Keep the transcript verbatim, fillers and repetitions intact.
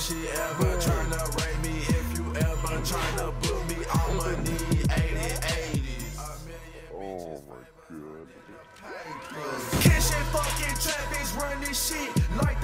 she ever tryna rate me. If you ever tryna book me, I'ma need eighty eighties. Oh my god. Kitchen fucking traffics run this shit like